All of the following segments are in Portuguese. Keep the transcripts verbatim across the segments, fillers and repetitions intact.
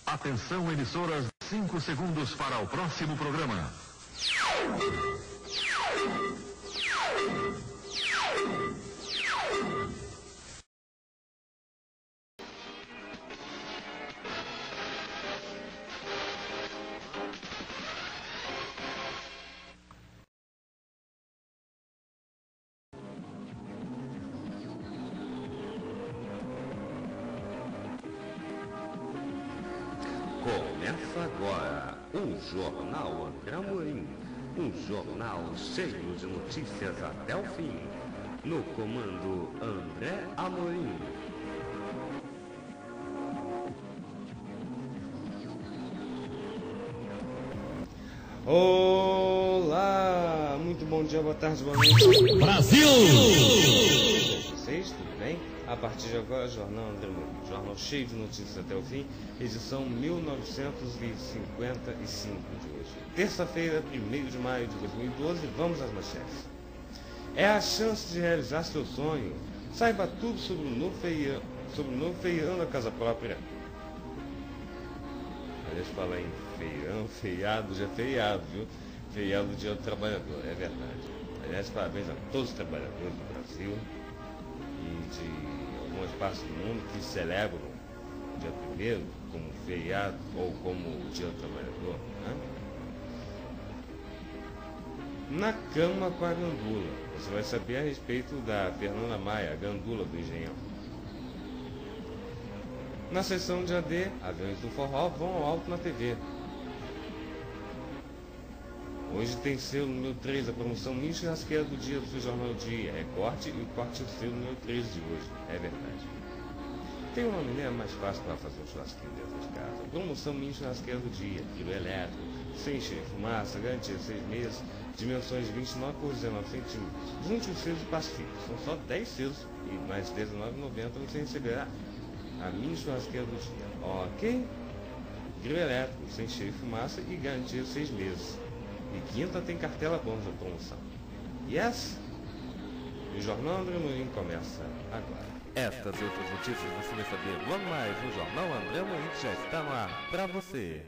Atenção, emissoras, cinco segundos para o próximo programa. Começa agora o Jornal André Amorim, um jornal cheio de notícias até o fim. No comando André Amorim. Olá, muito bom dia, boa tarde, boa noite. Brasil! Vocês, tudo bem? A partir de agora, Jornal André Amorim, jornal cheio de notícias até o fim, edição mil novecentos e cinquenta e cinco de hoje. Terça-feira, primeiro de maio de dois mil e doze, vamos às manchetes. É a chance de realizar seu sonho. Saiba tudo sobre o novo feião, sobre o novo feião da casa própria. Aliás, falar em feião, feiado, já é feiado, viu? Feiado do Dia do Trabalhador, é verdade. Aliás, parabéns a todos os trabalhadores do Brasil e de algumas partes do mundo que celebram o dia primeiro como feriado ou como o Dia do Trabalhador, né? Na cama com a gandula, você vai saber a respeito da Fernanda Maia, a gandula do Engenhão. Na sessão de A D, aviões do forró vão ao alto na T V. Hoje tem selo número três, a promoção mini churrasqueira do dia do Jornal Dia. É corte e corte o selo número três de hoje. É verdade. Tem uma maneira mais fácil para fazer um churrasquinho dentro de casa. Promoção mini churrasqueira do dia. Quilo elétrico, sem cheiro de fumaça, garantia seis meses, dimensões de vinte e nove por dezenove centímetros. Junte os selos e pacifique. São só dez selos e mais dezenove reais e noventa centavos você receberá a mini churrasqueira do dia. Ok? Grilo elétrico, sem cheiro de fumaça e garantia seis meses. E quinta tem cartela bônus da promoção. Yes? E o Jornal André Amorim começa agora. Estas e outras notícias você vai saber logo mais no Jornal André Amorim, que já está no ar para você.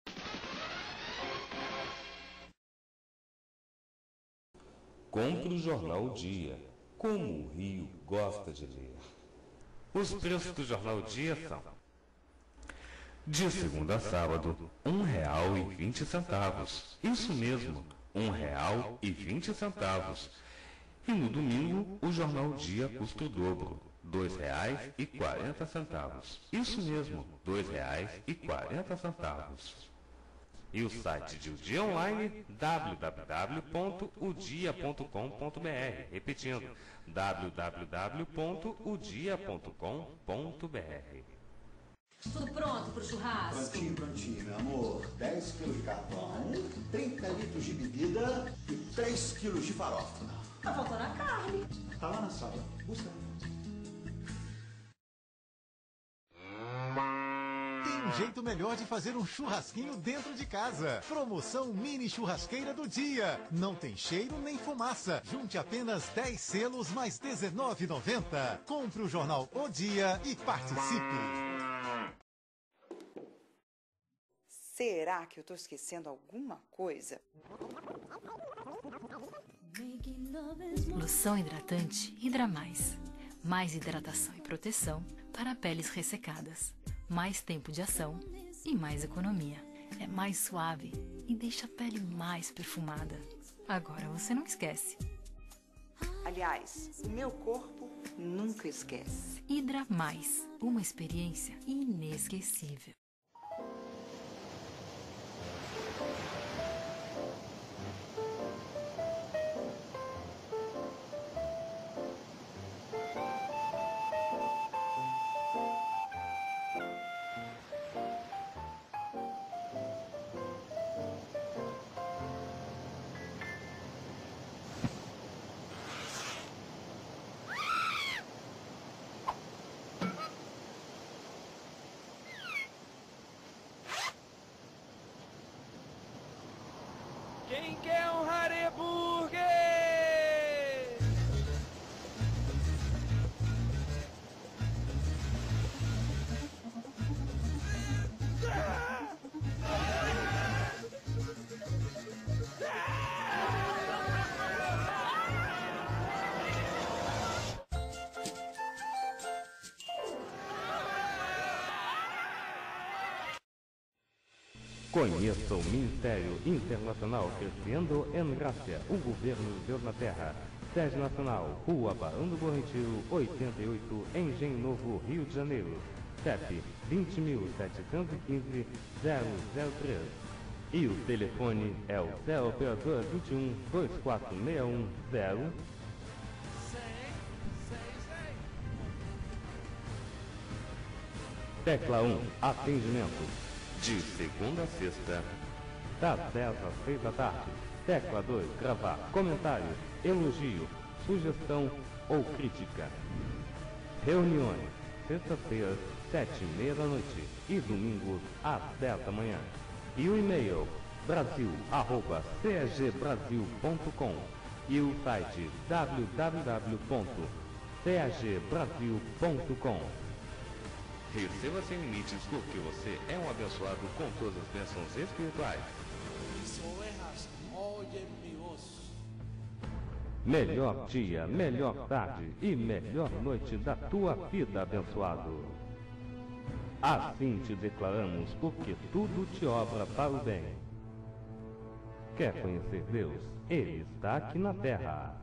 Compre o Jornal Dia, como o Rio gosta de ler. Os preços do Jornal Dia são: de segunda a sábado, um real e vinte centavos. Isso mesmo, um real e vinte centavos. E no domingo, o Jornal Dia custa o dobro, dois reais e quarenta centavos. Isso mesmo, dois reais e quarenta centavos. E o site de O Dia Online, w w w ponto o dia ponto com ponto b r. Repetindo, w w w ponto o dia ponto com ponto b r. Tudo pronto pro churrasco? Prontinho, prontinho, meu amor. dez quilos de carvão, trinta litros de bebida e três quilos de farofa. Tá faltando a carne. Tá lá na sala. Busca. Tem um jeito melhor de fazer um churrasquinho dentro de casa. Promoção mini churrasqueira do dia. Não tem cheiro nem fumaça. Junte apenas dez selos mais dezenove reais e noventa centavos. Compre o jornal O Dia e participe. Será que eu tô esquecendo alguma coisa? Loção hidratante Hidra Mais. Mais hidratação e proteção para peles ressecadas. Mais tempo de ação e mais economia. É mais suave e deixa a pele mais perfumada. Agora você não esquece. Aliás, o meu corpo nunca esquece. Hidra Mais. Uma experiência inesquecível. Quem quer um Hareburger? Ah! Conheça o Ministério Internacional Crescendo em Graça, o governo de Deus na Terra. Sede Nacional, Rua Barão do Bom Retiro, oitenta e oito, Engenho Novo, Rio de Janeiro. C E P vinte mil setecentos e quinze, zero zero três. E o telefone é o zero operador vinte e um, vinte e quatro sessenta e um, zero. Tecla um, atendimento. De segunda a sexta, das dez às seis da tarde. Tecla dois, gravar comentário, elogio, sugestão ou crítica. Reuniões, sexta-feira, sete e meia da noite e domingos às dez da manhã. E o e-mail brasil arroba c e g brasil ponto com e o site w w w ponto c e g brasil ponto com. Receba sem limites porque você é um abençoado com todas as bênçãos espirituais. Melhor dia, melhor tarde e melhor noite da tua vida, abençoado. Assim te declaramos, porque tudo te obra para o bem. Quer conhecer Deus? Ele está aqui na terra.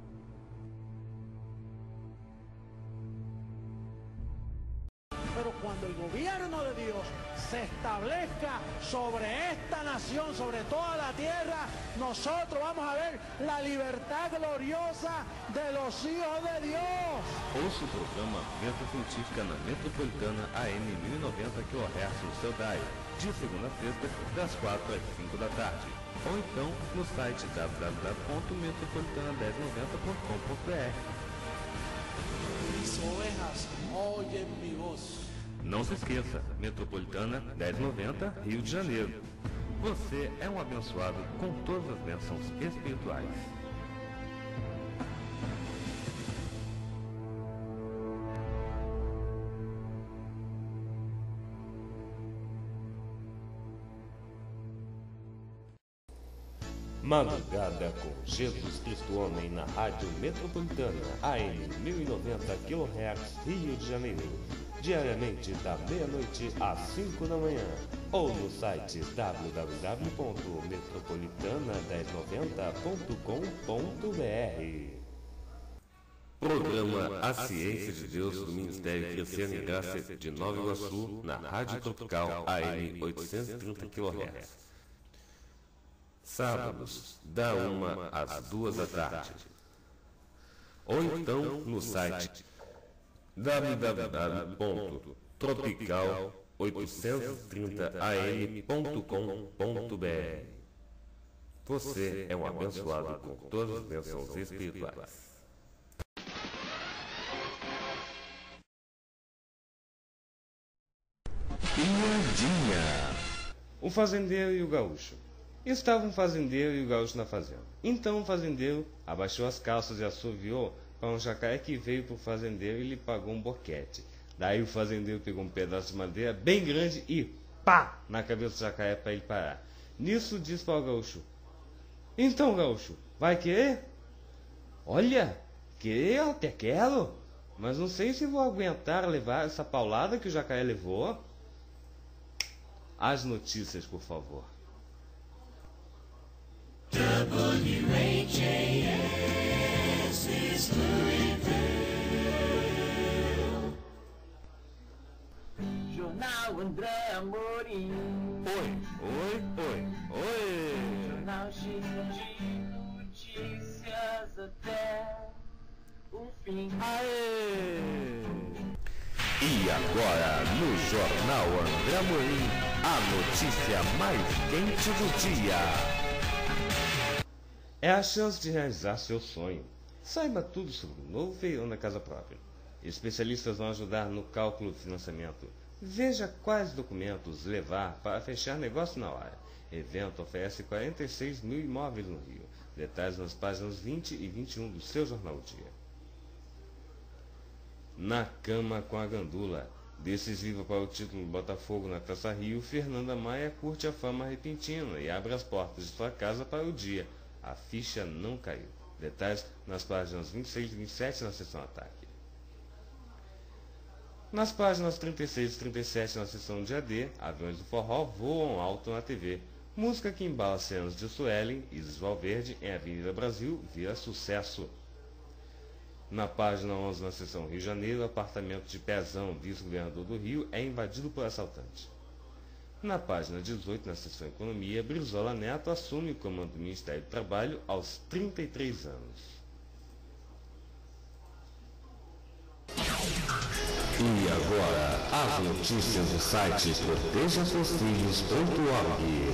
Pero cuando el gobierno de Dios se establezca sobre esta nación, sobre toda la tierra, nosotros vamos a ver la libertad gloriosa de los hijos de Dios. Ouça o programa Venta Científica na Metropolitana A M mil e noventa quilohertz no seu dial, de segunda a sexta, das quatro às cinco da tarde. Ou então no site w w w ponto metropolitana mil e noventa ponto com ponto b r. Mis ovejas oyen mi voz. Não se esqueça, Metropolitana mil e noventa, Rio de Janeiro. Você é um abençoado com todas as bênçãos espirituais. Madrugada com Jesus Cristo Homem na Rádio Metropolitana A M mil e noventa quilohertz, Rio de Janeiro, diariamente da meia-noite às cinco da manhã, ou no site w w w ponto metropolitana mil e noventa ponto com ponto b r. Programa A Ciência de Deus do Ministério Crescendo em Graça de Nova Iguaçu, na Rádio Tropical A M oitocentos e trinta quilohertz. Sábados, da uma às duas da tarde. Ou então no site w w w ponto tropical oitocentos e trinta a m ponto com ponto b r. Você é um abençoado com todas as bênçãos espirituais. Piadinha. O fazendeiro e o gaúcho. Estava um fazendeiro e o gaúcho na fazenda. Então o fazendeiro abaixou as calças e assoviou para um jacaré que veio para o fazendeiro e lhe pagou um boquete. Daí o fazendeiro pegou um pedaço de madeira bem grande e pá! Na cabeça do jacaré para ele parar. Nisso disse para o gaúcho: então, gaúcho, vai querer? Olha, querer eu até quero, mas não sei se vou aguentar levar essa paulada que o jacaré levou. As notícias, por favor. W H A S is Louisville. Jornal André Amorim. Oi, oi, oi, oi. Jornal cheio de notícias até o fim. Aê! E agora, no Jornal André Amorim, a notícia mais quente do dia. É a chance de realizar seu sonho. Saiba tudo sobre o novo feirão da casa própria. Especialistas vão ajudar no cálculo do financiamento. Veja quais documentos levar para fechar negócio na hora. Evento oferece quarenta e seis mil imóveis no Rio. Detalhes nas páginas vinte e vinte e um do seu Jornal Dia. Na cama com a gandula. Decisiva para o título do Botafogo na Taça Rio, Fernanda Maia curte a fama repentina e abre as portas de sua casa para o dia. A ficha não caiu. Detalhes nas páginas vinte e seis e vinte e sete na seção Ataque. Nas páginas trinta e seis e trinta e sete na seção de A D, aviões do forró voam alto na T V. Música que embala cenas de Suelen, Isis Valverde, em Avenida Brasil, vira sucesso. Na página onze, na seção Rio de Janeiro, apartamento de Pezão, vice-governador do Rio, é invadido por assaltante. Na página dezoito, na seção Economia, Brizola Neto assume o comando do Ministério do Trabalho aos trinta e três anos. E agora, as notícias do site proteja seus filhos ponto org.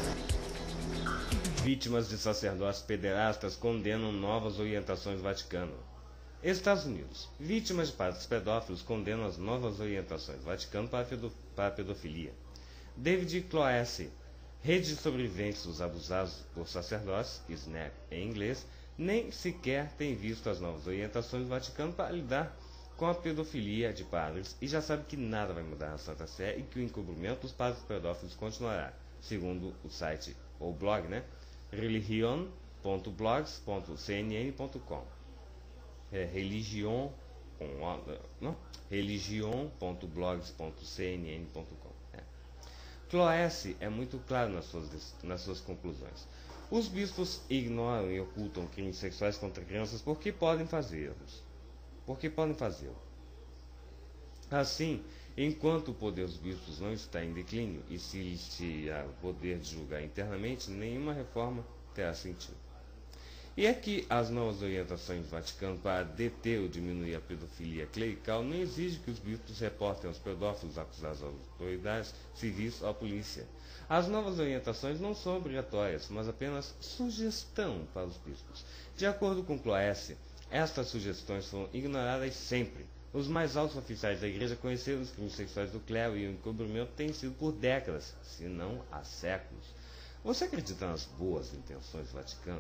Vítimas de sacerdotes pederastas condenam novas orientações do Vaticano. Estados Unidos. Vítimas de padres pedófilos condenam as novas orientações do Vaticano para a, pedo para a pedofilia. David Cloesse. Rede de sobreviventes dos abusados por sacerdotes, S N A P em inglês, nem sequer tem visto as novas orientações do Vaticano para lidar com a pedofilia de padres e já sabe que nada vai mudar na Santa Sé e que o encobrimento dos padres pedófilos continuará, segundo o site, ou blog, né? religion ponto blogs ponto c n n ponto com. É religion, não? religion ponto blogs ponto c n n ponto com. É. Cloesse é muito claro nas suas, nas suas conclusões. Os bispos ignoram e ocultam crimes sexuais contra crianças porque podem fazê-los. Porque podem fazê-lo. Assim, enquanto o poder dos bispos não está em declínio e se lhes tirar o poder de julgar internamente, nenhuma reforma terá sentido. E é que as novas orientações do Vaticano para deter ou diminuir a pedofilia clerical não exigem que os bispos reportem aos pedófilos acusados às autoridades civis ou à polícia. As novas orientações não são obrigatórias, mas apenas sugestão para os bispos. De acordo com Cloesse, estas sugestões foram ignoradas sempre. Os mais altos oficiais da Igreja conheceram os crimes sexuais do clero e o encobrimento tem sido por décadas, se não há séculos. Você acredita nas boas intenções do Vaticano?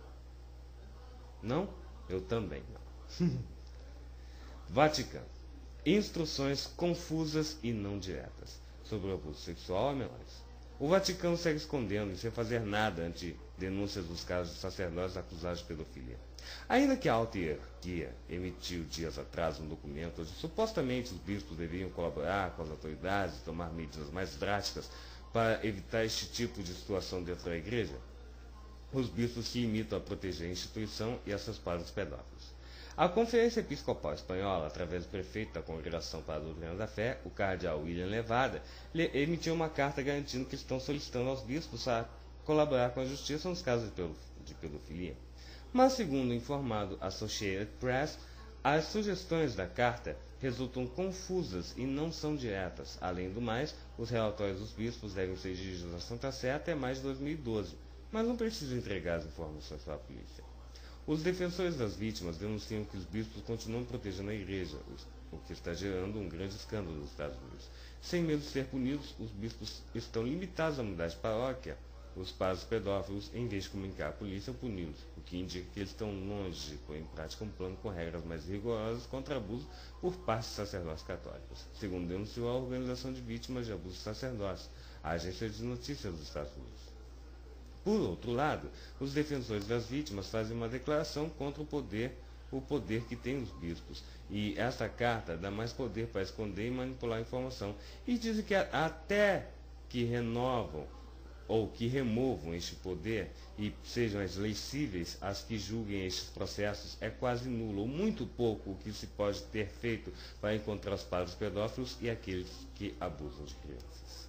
Não? Eu também não. Vaticano. Instruções confusas e não diretas sobre o abuso sexual a menores. O Vaticano segue escondendo e sem fazer nada ante denúncias dos casos de sacerdotes acusados de pedofilia. Ainda que a alta hierarquia emitiu dias atrás um documento onde supostamente os bispos deveriam colaborar com as autoridades e tomar medidas mais drásticas para evitar este tipo de situação dentro da igreja, os bispos se limitam a proteger a instituição e a seus padres pedófilos. A Conferência Episcopal Espanhola, através do prefeito da Congregação para a Doutrina da Fé, o cardeal William Levada, emitiu uma carta garantindo que estão solicitando aos bispos a colaborar com a justiça nos casos de pedofilia. Mas, segundo o informado Associated Press, as sugestões da carta resultam confusas e não são diretas. Além do mais, os relatórios dos bispos devem ser dirigidos à Santa Sé até mais de dois mil e doze, mas não precisam entregar as informações para a polícia. Os defensores das vítimas denunciam que os bispos continuam protegendo a igreja, o que está gerando um grande escândalo nos Estados Unidos. Sem medo de ser punidos, os bispos estão limitados a mudar de paróquia os padres pedófilos, em vez de comunicar à polícia ou puni-los, o que indica que eles estão longe de pôr em prática um plano com regras mais rigorosas contra abuso por parte de sacerdotes católicos, segundo denunciou a Organização de Vítimas de Abuso de Sacerdotes, a agência de notícias dos Estados Unidos. Por outro lado, os defensores das vítimas fazem uma declaração contra o poder, o poder que têm os bispos, e esta carta dá mais poder para esconder e manipular a informação, e dizem que até que renovam ou que removam este poder e sejam as leis cíveis as que julguem estes processos, é quase nulo ou muito pouco o que se pode ter feito para encontrar os padres pedófilos e aqueles que abusam de crianças.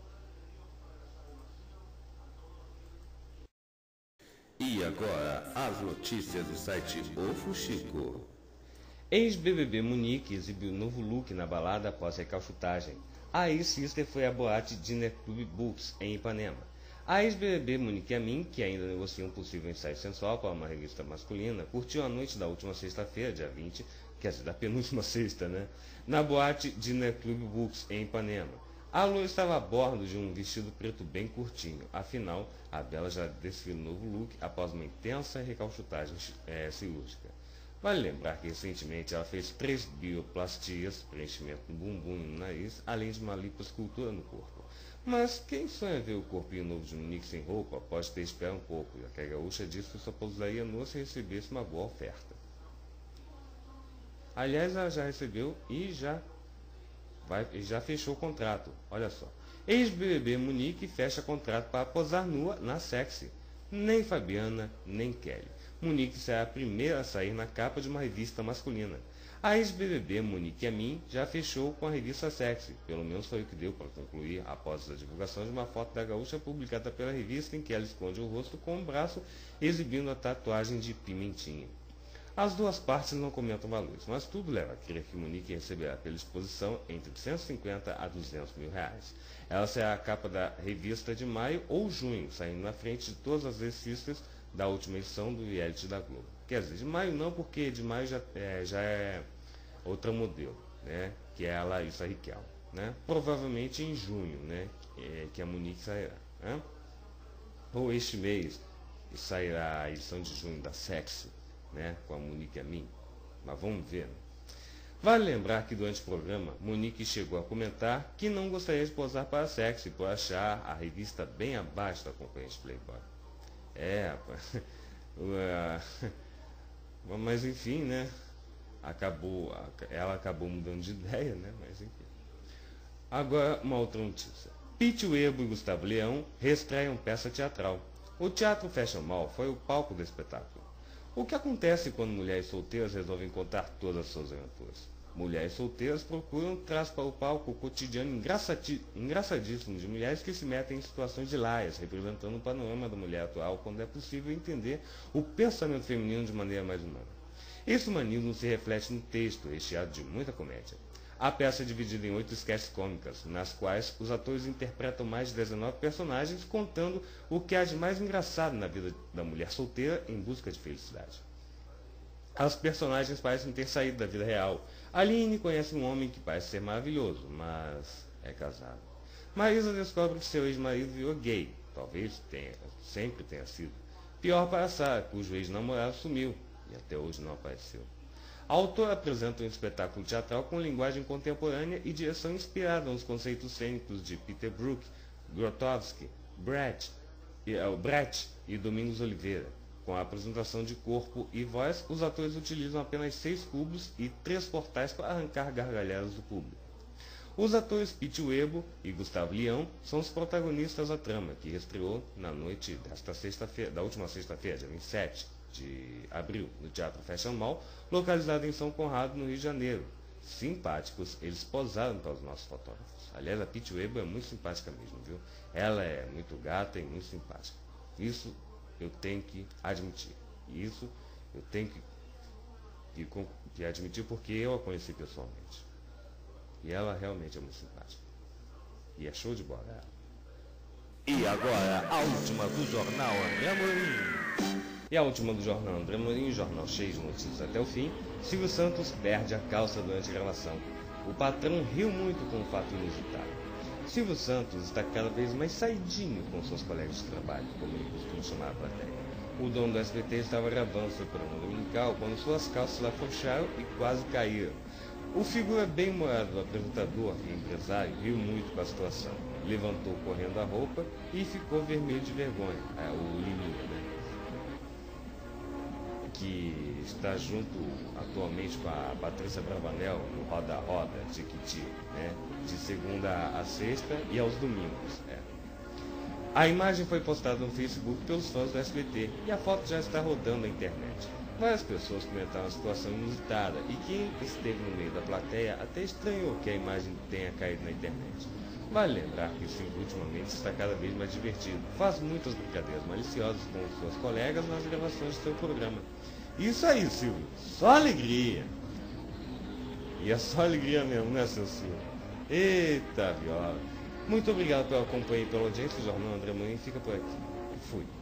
E agora, as notícias do site O Fuxico. Ex-B B B Munique exibiu novo look na balada após recalchutagem. A ex-sister foi à boate Dinner Club Books, em Ipanema. A ex-B B B Monique Amin, que ainda negocia um possível ensaio sensual para uma revista masculina, curtiu a noite da última sexta-feira, dia vinte, quer dizer, da penúltima sexta, né? Na boate Dinner Club Books, em Ipanema. A loira estava a bordo de um vestido preto bem curtinho. Afinal, a bela já desfilou um novo look após uma intensa recalchutagem é, cirúrgica. Vale lembrar que recentemente ela fez três bioplastias, preenchimento no bumbum e no nariz, além de uma lipoescultura no corpo. Mas quem sonha ver o corpinho novo de Monique sem roupa pode ter esperado um pouco, já que a gaúcha disse que só pousaria nua se recebesse uma boa oferta. Aliás, ela já recebeu e já, vai, e já fechou o contrato. Olha só. Ex-B B B Monique fecha contrato para posar nua na Sexy. Nem Fabiana, nem Kelly. Monique será a primeira a sair na capa de uma revista masculina. A ex-B B B Monique Amin já fechou com a revista Sexy. Pelo menos foi o que deu para concluir após a divulgação de uma foto da gaúcha publicada pela revista em que ela esconde o rosto com o braço exibindo a tatuagem de pimentinha. As duas partes não comentam valores, mas tudo leva a crer que Monique receberá pela exposição entre cento e cinquenta a duzentos mil reais. Ela será a capa da revista de maio ou junho, saindo na frente de todas as revistas da última edição do reality da Globo. Quer dizer, de maio não, porque de maio já é, já é outra modelo, né? Que é a Larissa Riquelme, né? Provavelmente em junho, né? É, que a Monique sairá, né? Ou este mês sairá a edição de junho da Sexy, né, com a Monique Amin, mas vamos ver. Né? Vale lembrar que durante o programa, Monique chegou a comentar que não gostaria de posar para a Sexy por achar a revista bem abaixo da concorrente Playboy. É, rapaz. Mas enfim, né, acabou, ela acabou mudando de ideia, né, mas enfim. Agora, uma outra notícia. Pete Uebo e Gustavo Leão reestreiam peça teatral. O Teatro Fashion Mall foi o palco do espetáculo. O que acontece quando mulheres solteiras resolvem contar todas as suas aventuras? Mulheres solteiras procuram traz para o palco o cotidiano engraçadíssimo de mulheres que se metem em situações hilárias, representando o panorama da mulher atual, quando é possível entender o pensamento feminino de maneira mais humana. Esse humanismo se reflete no texto, recheado de muita comédia. A peça é dividida em oito sketches cômicas, nas quais os atores interpretam mais de dezenove personagens, contando o que há de mais engraçado na vida da mulher solteira em busca de felicidade. As personagens parecem ter saído da vida real. Aline conhece um homem que parece ser maravilhoso, mas é casado. Marisa descobre que seu ex-marido virou gay, talvez tenha, sempre tenha sido. Pior para Sarah, cujo ex-namorado sumiu e até hoje não apareceu. A autora apresenta um espetáculo teatral com linguagem contemporânea e direção inspirada nos conceitos cênicos de Peter Brook, Grotowski, Brecht e, uh, Brecht e Domingos Oliveira. Com a apresentação de corpo e voz, os atores utilizam apenas seis cubos e três portais para arrancar gargalhadas do público. Os atores Pete Uebo e Gustavo Leão são os protagonistas da trama, que estreou na noite desta sexta-feira, da última sexta-feira, dia vinte e sete de abril, no Teatro Fashion Mall, localizado em São Conrado, no Rio de Janeiro. Simpáticos, eles posaram para os nossos fotógrafos. Aliás, a Pete Uebo é muito simpática mesmo, viu? Ela é muito gata e muito simpática. Isso eu tenho que admitir. Isso eu tenho que, que, que admitir porque eu a conheci pessoalmente. E ela realmente é muito simpática. E é show de bola ela. E agora, a última do Jornal André Amorim. E a última do Jornal André Amorim, jornal cheio de notícias até o fim. Silvio Santos perde a calça durante a gravação. O patrão riu muito com o fato inusitado. Silvio Santos está cada vez mais saidinho com seus colegas de trabalho, como ele costuma chamar a plateia. O dono do S B T estava gravando seu programa dominical quando suas calças afrouxaram e quase caíram. O figura bem-humorado apresentador e empresário riu muito com a situação. Levantou correndo a roupa e ficou vermelho de vergonha. É, o Liminha, né? Que está junto atualmente com a Patrícia Bravanel no Roda Roda de Jequiti, né? De segunda a sexta e aos domingos. É. A imagem foi postada no Facebook pelos fãs do S B T e a foto já está rodando na internet. Várias pessoas comentaram a situação inusitada e quem esteve no meio da plateia até estranhou que a imagem tenha caído na internet. Vale lembrar que o Silvio ultimamente está cada vez mais divertido. Faz muitas brincadeiras maliciosas com seus colegas nas gravações do seu programa. Isso aí, Silvio. Só alegria. E é só alegria mesmo, né, seu Silvio? Eita, viola. Muito obrigado pela companhia e pela audiência. O Jornal André Amorim fica por aqui. Fui.